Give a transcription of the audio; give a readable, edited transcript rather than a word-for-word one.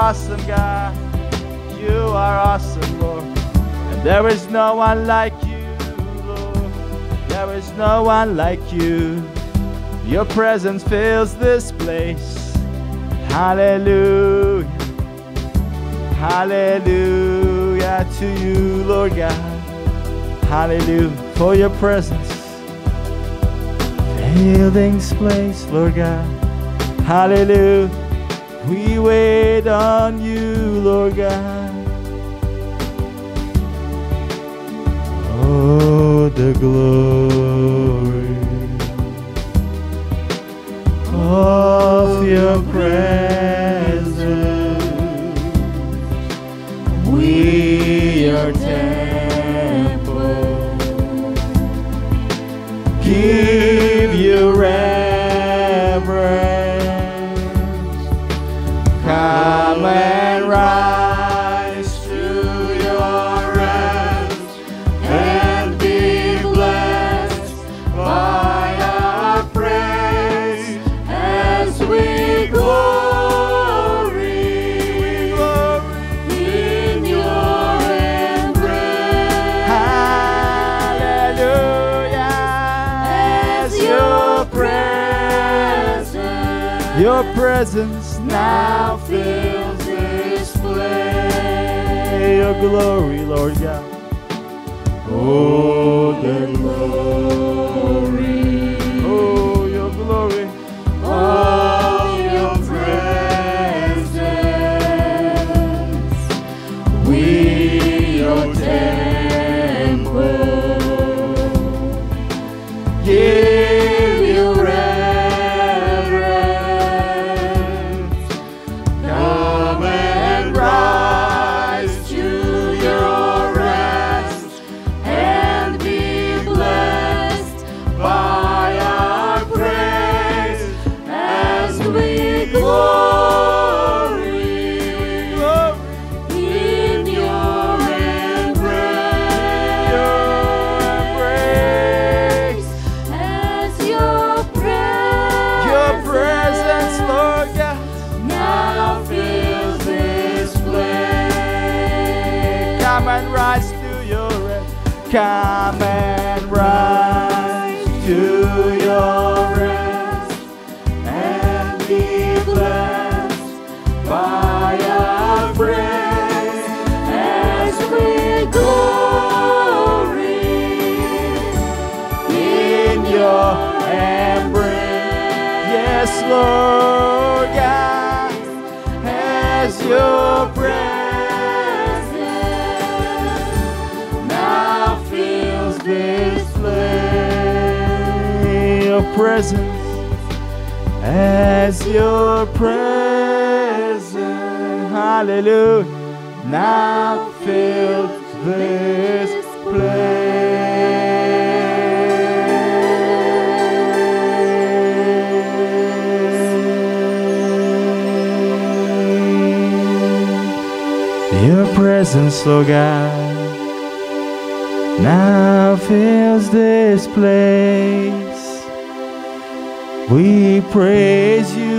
awesome, God. You are awesome, Lord. And there is no one like you, Lord. There is no one like you. Your presence fills this place. Hallelujah. Hallelujah to you, Lord God. Hallelujah for your presence. Fill this place, Lord God. Hallelujah. We wait on you, Lord God. Oh, the glory of your presence. We are temple. Give you reverence. Come and rise to your rest and be blessed by our praise as we glory in your embrace. Hallelujah. As your presence now fills this place. Your glory, Lord God. Oh, the glory. Oh, your glory. Oh, your presence. We, your temple, give you reverence. Come and rise to your rest and be blessed by our praise as we glory in your embrace. As your presence, Lord God, now fills this place. Come and rise to your rest. Come and rise to your rest and be blessed by our praise as we glory in your embrace. Yes, Lord God, as your presence now fills this place. Your presence, as your presence, hallelujah, now fills this place. Your presence, Lord God, now fills this place. We praise you,